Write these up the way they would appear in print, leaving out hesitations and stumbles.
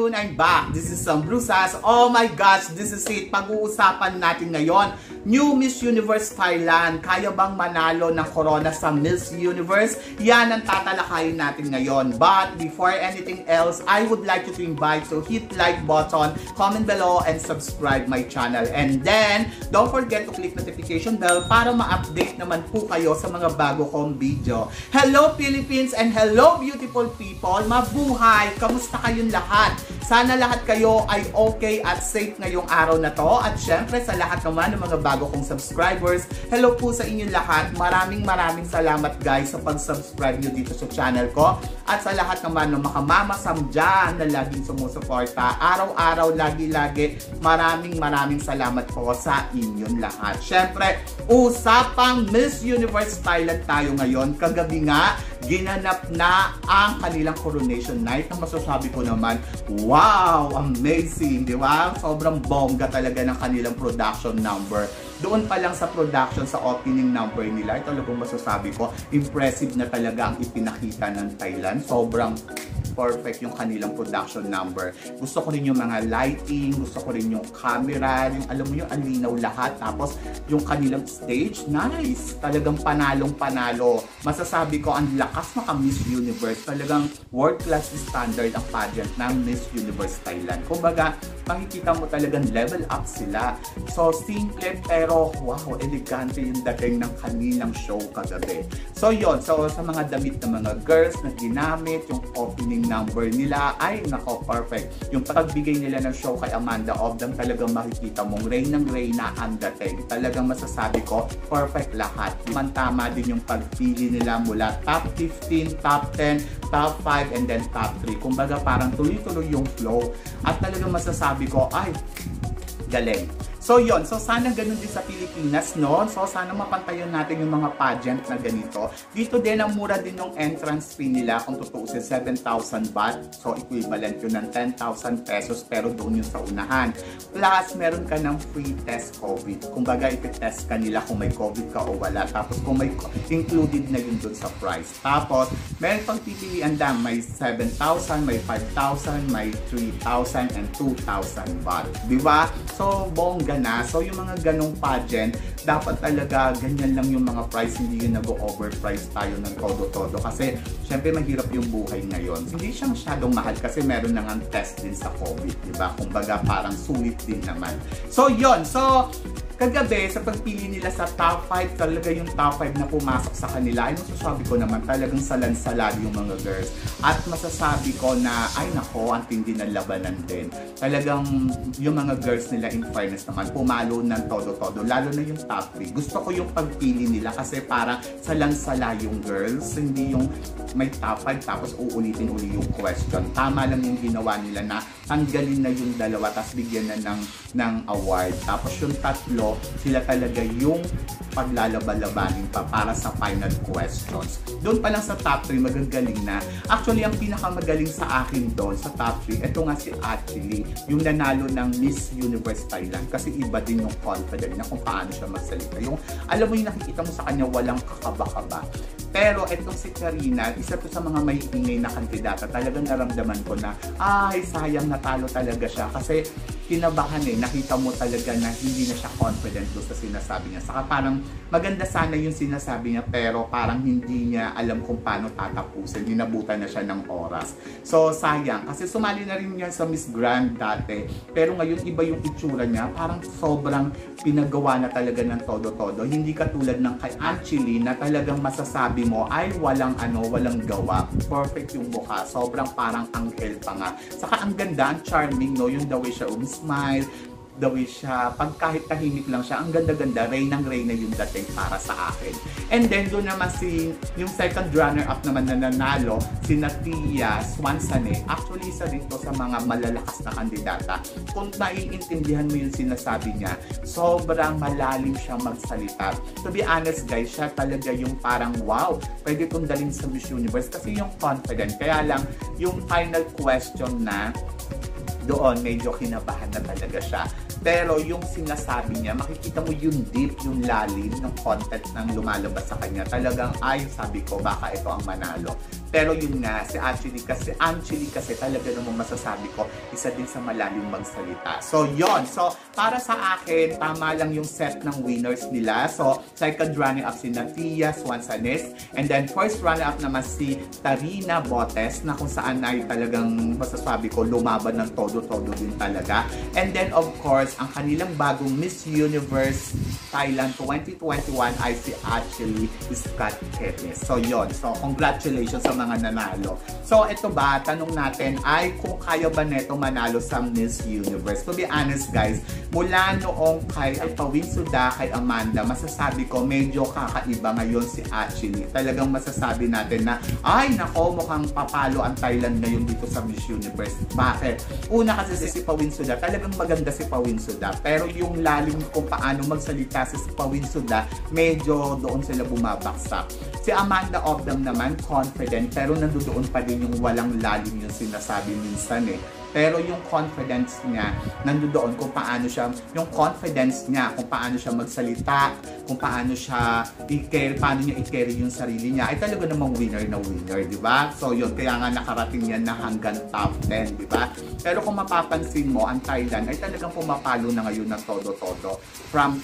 afternoon, I'm back. This is Sam Brusas. Oh my gosh, this is it. Pag-uusapan natin ngayon, New Miss Universe Thailand. Kaya bang manalo ng corona sa Miss Universe? Yan ang tatalakayin natin ngayon. But before anything else, I would like you to invite to hit like button, comment below, and subscribe my channel. And then, don't forget to click notification bell para ma-update naman po kayo sa mga bago kong video. Hello Philippines and hello beautiful people! Mabuhay! Kamusta kayong lahat? Sana lahat kayo ay okay at safe ngayong araw na to. At syempre sa lahat naman ng mga bago kong subscribers, hello po sa inyong lahat. Maraming salamat guys sa pag-subscribe nyo dito sa channel ko. At sa lahat naman ng mga mamasam dyan na laging sumusuporta, araw-araw, lagi-lagi, maraming salamat po sa inyong lahat. Syempre, usapang Miss Universe Thailand tayo ngayon. Kagabi nga, ginanap na ang kanilang coronation night na masasabi ko naman, wow, amazing, di ba? Sobrang bongga talaga ng kanilang production number. Doon pa lang sa production, sa opening number nila, ito talagang masasabi ko, impressive na talaga ang ipinakita ng Thailand. Sobrang perfect yung kanilang production number. Gusto ko rin yung mga lighting, gusto ko rin yung camera, yung alam mo yung alinaw lahat. Tapos yung kanilang stage, nice. Talagang panalong-panalo. Masasabi ko, ang lakas maka Miss Universe. Talagang world-class standard ang pageant ng Miss Universe Thailand. Kumbaga, makikita mo talagang level up sila. So, simple pero wow, elegante yung dating ng kanilang show kagabi. So, yun. So, sa mga damit ng mga girls na ginamit, yung opening number nila, ay nako, perfect. Yung pagbigay nila ng show kay Amanda Obdam, talagang makikita mong reynang reyna ang dating. Talagang masasabi ko, perfect lahat. Tama din yung pagpili nila mula top 15, top 10, top 5, and then top 3. Kumbaga parang tuloy-tuloy yung flow. At talagang masasabi ko, ay, galing. So yun, so sana ganun din sa Pilipinas, no? So sana mapantayan natin yung mga pageant na ganito. Dito din, ang mura din yung entrance fee nila, kung tutuusin 7,000 baht. So equivalent yun ng 10,000 pesos, pero doon yun sa unahan. Plus, meron ka ng free test COVID. Kumbaga, ipitest ka nila kung may COVID ka o wala. Tapos kung may included na yun doon sa price. Tapos, meron pang pipilian lang, may 7,000, may 5,000, may 3,000, and 2,000 baht. Diba? So, bongga na. So, yung mga ganong pageant, dapat talaga ganyan lang yung mga price, hindi yung nag-overprice tayo ng todo-todo. Kasi, syempre, mahirap yung buhay ngayon. Hindi siya masyadong mahal kasi meron na nga test din sa COVID, diba? Kumbaga, parang sulit din naman. So, yon. So, kagabi, sa pagpili nila sa top 5, talaga yung top 5 na pumasok sa kanila, ay masasabi ko naman talagang salansalado yung mga girls. At masasabi ko na, ay nako, ang tindi ng labanan din. Talagang yung mga girls nila, in fairness naman, pumalo ng todo-todo, lalo na yung top 3. Gusto ko yung pagpili nila kasi parang salansala yung girls, hindi yung may top 5 tapos uulitin uli yung question. Tama lang yung ginawa nila na tanggalin na yung dalawa tapos bigyan na ng award. Tapos yung tatlo, sila talaga yung paglalaba-labanin pa para sa final questions. Doon pa lang sa top 3, magagaling na. Actually, ang pinakamagaling sa akin doon sa top 3, ito nga si Achilles, yung nanalo ng Miss Universe Thailand. Kasi iba din yung confident na kung paano siya magsalita. Yung, alam mo yung nakikita mo sa kanya, walang kakaba-kaba. Pero itong si Karina, isa to sa mga may ingay na kandidata. Talagang naramdaman ko na, ay, sayang natalo talaga siya. Kasi kinabahan nakita mo talaga na hindi na siya confident doon sa sinasabi niya. Saka parang maganda sana yung sinasabi niya, pero parang hindi niya alam kung paano tatapusin. Hinabutan na siya ng oras. So, sayang. Kasi sumali na rin niya sa Miss Grand dati. Pero ngayon, iba yung itsura niya. Parang sobrang pinagawa na talaga ng todo-todo. Hindi katulad ng kay Anchili na talagang masasabi mo ay walang gawa. Perfect yung mukha. Sobrang parang anghel pa nga. Saka ang ganda, ang charming, no? Yung the way siya smile, the way siya, pag kahit tahimik lang siya, ang ganda-ganda, reynang-reyna yung dating para sa akin. And then, doon naman yung second runner-up naman na nanalo, si Natia Swansane. Actually, isa dito sa mga malalakas na kandidata. Kung naiintindihan mo yung sinasabi niya, sobrang malalim siya magsalita. To be honest, guys, siya talaga yung parang, wow, pwede kong dalhin sa Miss Universe kasi yung confident. Kaya lang, yung final question na, doon medyo kinabahan na talaga siya. Pero yung sinasabi niya, makikita mo yung deep, yung lalim ng content ng lumalabas sa kanya. Talagang, sabi ko, baka ito ang manalo. Pero yun nga, si Angelie kasi talaga namang masasabi ko, isa din sa malalim magsalita. So, yon. So, para sa akin, tama lang yung set ng winners nila. So, second runner-up si Natia Swansanes. And then, first runner-up naman si Tarina Botes, na kung saan ay talagang masasabi ko, lumaban ng todo-todo din talaga. And then, of course, ang kanilang bagong Miss Universe Thailand 2021 ay si Angelie Scott Ketes. So, yon. So, congratulations sa mga nanalo. So, ito ba, tanong natin ay kung kaya ba neto manalo sa Miss Universe. To be honest, guys, mula noong kay Pawin Suda, kay Amanda, masasabi ko medyo kakaiba ngayon si Angelie. Talagang masasabi natin na, ay nako, mukhang papalo ang Thailand ngayon dito sa Miss Universe. Bakit? Una kasi si Pawin Suda, talagang maganda si Pawin Suda. Pero yung lalim kung paano magsalita si Pawin Suda, medyo doon sila bumabaksak. Si Amanda Obdam naman, confident, pero nandoon pa din yung walang lalim yung sinasabi minsan eh. Pero yung confidence niya, nandoon kung paano siya, yung confidence niya, kung paano siya magsalita, kung paano siya paano niya i-carry yung sarili niya, ay talaga namang winner na winner, di ba? So yun, kaya nga nakarating yan na hanggang top 10, di ba? Pero kung mapapansin mo, ang Thailand ay talagang pumapalo na ngayon ng todo-todo. From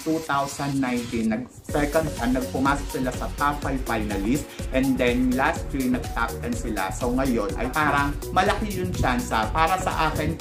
2019, nagpumasok sila sa top 5 finalist, and then last year, nag-top 10 sila. So ngayon, ay parang malaki yung chance para sa akin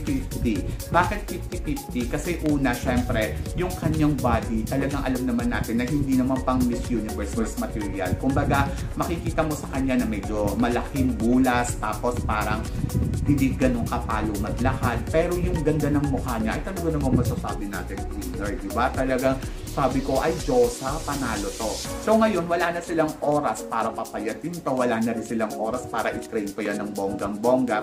50-50. Bakit 50-50? Kasi una, syempre, yung kanyang body, talagang alam naman natin na hindi naman pang Miss Universe material. Kumbaga, makikita mo sa kanya na medyo malaking bulas, tapos parang hindi ganun kapalo maglakad. Pero yung ganda ng mukha niya, ay talaga naman masasabi natin winner, diba? Talagang sabi ko, ay Diyosa, panalo to. So ngayon, wala na silang oras para papayatin to, wala na rin silang oras para i-train pa yan ng bonggang-bongga.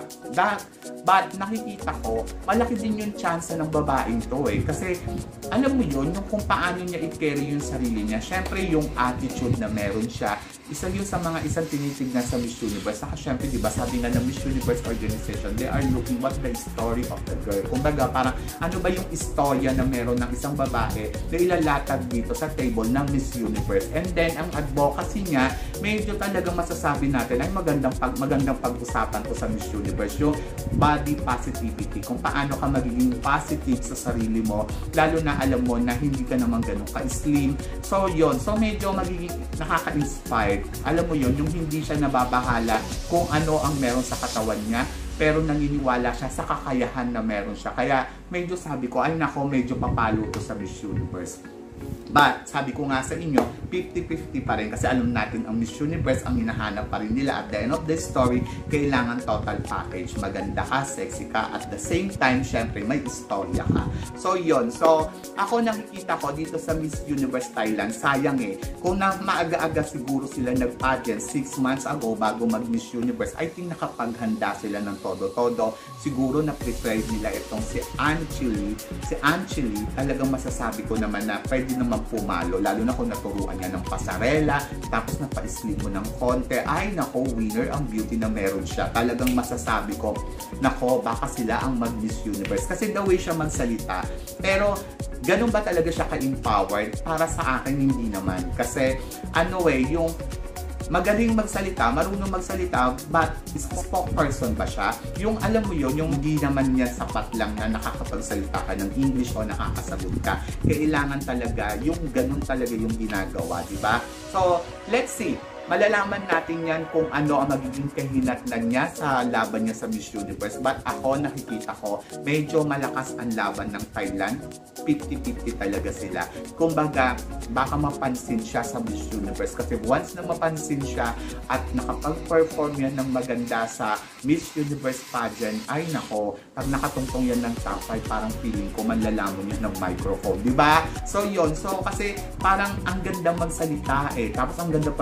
But nakikita ko, malaki din yung chance ng babaeng to eh. Kasi alam mo yun, yung kung paano niya i-carry yung sarili niya, syempre yung attitude na meron siya, isa yun sa mga isang tinitignan sa Miss Universe. Saka syempre, di ba, sabi nga ng Miss Universe organization, they are looking what the story of the girl. Kumbaga, parang ano ba yung istorya na meron ng isang babae na ilalatag dito sa table ng Miss Universe. And then, ang advocacy niya, medyo talagang masasabi natin ay magandang pag-usapan to sa Miss Universe. Yung body positivity, kung paano ka magiging positive sa sarili mo, lalo na alam mo na hindi ka naman ganun ka-slim. So, yun. So, medyo magiging nakaka-inspire. Alam mo yun, yung hindi siya nababahala kung ano ang meron sa katawan niya, pero naniniwala siya sa kakayahan na meron siya. Kaya medyo sabi ko, ay nako, medyo papalo to sa Miss Universe. But, sabi ko nga sa inyo, 50-50 pa rin kasi alam natin ang Miss Universe ang hinahanap pa rin nila. At the end of the story, kailangan total package. Maganda ka, sexy ka, at the same time, syempre, may istorya ka. So, yon. So, ako nakikita ko dito sa Miss Universe Thailand, sayang eh. Kung na maaga-aga siguro sila nag-pageant 6 months ago bago mag-Miss Universe, I think nakapaghanda sila ng todo-todo. Siguro na-prepare nila itong si Angelie. Si Angelie, talagang masasabi ko naman na pwede naman pumalo, lalo na kung naturuan niya ng pasarela, tapos napa-slim mo ng konti, ay nako, winner ang beauty na meron siya. Talagang masasabi ko, nako, baka sila ang mag-Miss Universe. Kasi the way siya magsalita, pero ganun ba talaga siya ka-empowered? Para sa akin, hindi naman. Kasi, ano yung magaling magsalita, marunong magsalita, but spokesperson ba siya? Yung alam mo yun, yung hindi naman niya sapat lang na nakakapagsalita ka ng English o nakakasagot ka. Kailangan talaga, yung ganun talaga yung ginagawa, di ba? So, let's see. Malalaman natin yan kung ano ang magiging kahinatnan niya sa laban niya sa Miss Universe. But ako, nakikita ko, medyo malakas ang laban ng Thailand. 50-50 talaga sila. Kumbaga, baka mapansin siya sa Miss Universe. Kasi once na mapansin siya at nakapag-perform yan ng maganda sa Miss Universe pageant, ay nako, pag nakatungtong yan ng top 5, parang feeling ko manlalamon yun ng microphone. Diba? So, yun. So, kasi parang ang ganda magsalita eh. Tapos ang ganda pa ng face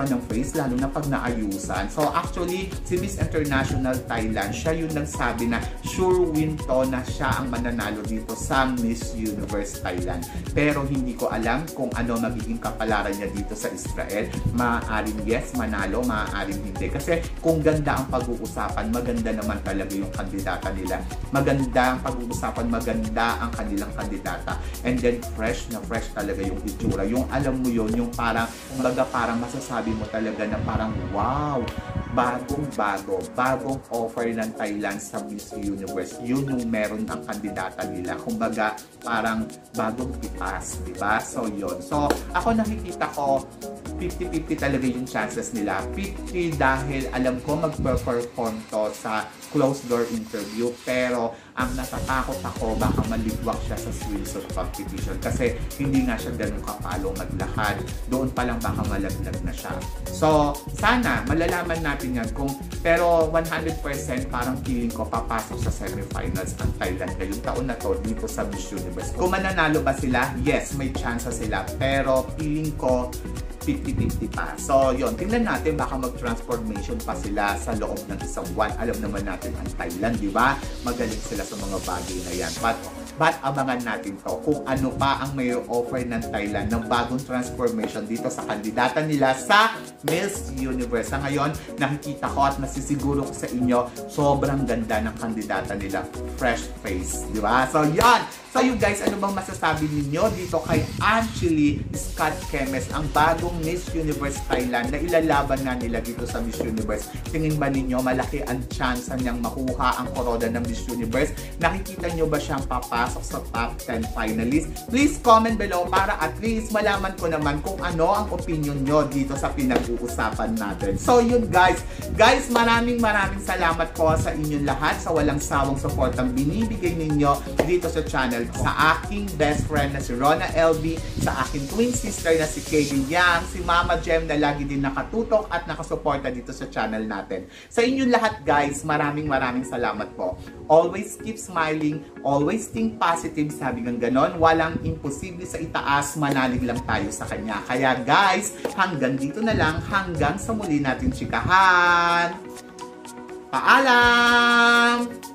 promise, lalo na pag naayusan. So actually, si Miss International Thailand, siya yung nagsabi na sure win to na siya ang mananalo dito sa Miss Universe Thailand. Pero hindi ko alam kung ano magiging kapalaran niya dito sa Israel. Maaaring yes, manalo, maaaring hindi. Kasi kung ganda ang pag-uusapan, maganda naman talaga yung kandidata nila. Maganda ang pag-uusapan, maganda ang kanilang kandidata. And then fresh na fresh talaga yung itsura. Yung alam mo yun, yung parang, kumbaga parang masasabi mo talaga na parang wow, bagong offer ng Thailand sa Miss Universe. Yun yung meron ng kandidata nila. Kumbaga parang bagong tipas, di ba? So yun. So ako nakikita ko 50-50 talaga yung chances nila. 50 dahil alam ko mag-perform to sa closed door interview, pero ang natatakot ako baka maligwak siya sa swimsuit competition kasi hindi nga siya ganun kapalo maglakad. Doon pa lang baka malaglag na siya. So sana malalaman natin yan kung, pero 100% parang feeling ko papasok sa semifinals ang Thailand ngayong taon na to dito sa Miss Universe. Kung mananalo ba sila? Yes, may chance sila, pero feeling ko 50-50 pa. So, yun. Tingnan natin, baka mag-transformation pa sila sa loob ng isang buwan. Alam naman natin ang Thailand, di ba? Magaling sila sa mga bagay na yan. But abangan natin to kung ano pa ang may offer ng Thailand ng bagong transformation dito sa kandidata nila sa Miss Universe. Sa ngayon, nakikita ko at nasisiguro ko sa inyo, sobrang ganda ng kandidata nila. Fresh face, di ba? So, yan! So you guys, ano bang masasabi ninyo dito kay Angelie Scott Kemes, ang bagong Miss Universe Thailand na ilalaban nga nila dito sa Miss Universe? Tingin ba ninyo malaki ang chance niyang makuha ang korona ng Miss Universe? Nakikita nyo ba siyang papasok sa top 10 finalists? Please comment below para at least malaman ko naman kung ano ang opinion nyo dito sa pinag-uusapan natin. So yun guys, maraming salamat po sa inyong lahat sa walang sawang support ang binibigay ninyo dito sa channel. Sa aking best friend na si Rona LB, sa aking twin sister na si Katie Yang, si Mama Jem na lagi din nakatutok at nakasuporta dito sa channel natin. Sa inyong lahat guys, maraming salamat po. Always keep smiling, always think positive, sabi ng ganon. Walang imposible sa itaas, manalig lang tayo sa kanya. Kaya guys, hanggang dito na lang, hanggang sa muli natin chikahan. Paalam!